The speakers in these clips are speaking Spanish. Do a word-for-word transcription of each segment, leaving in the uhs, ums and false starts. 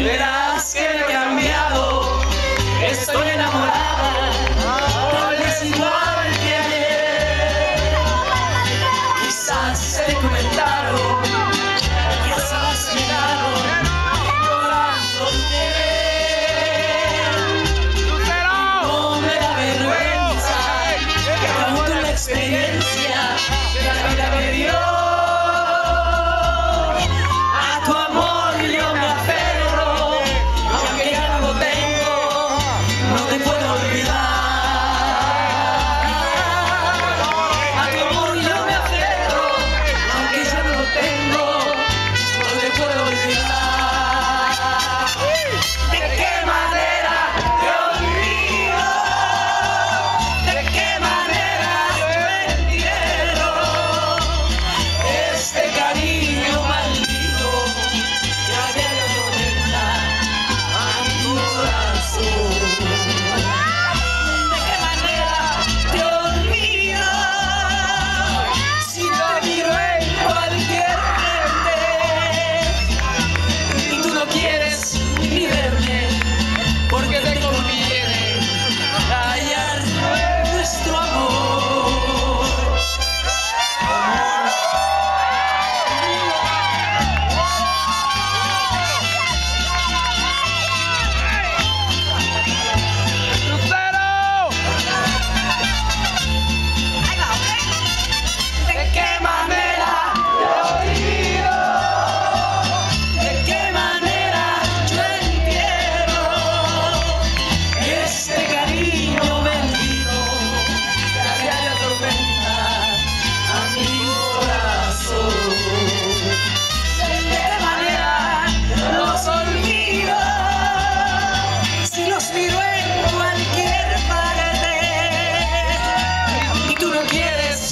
verás que he cambiado, estoy enamorada, tal vez igual que ayer. Quizás se comentaron, quizás miraron, llorándote. No me da vergüenza, que acabó con la experiencia que la vida me dio.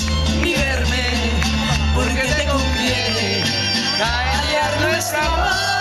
Porque te conviene callar nuestra voz.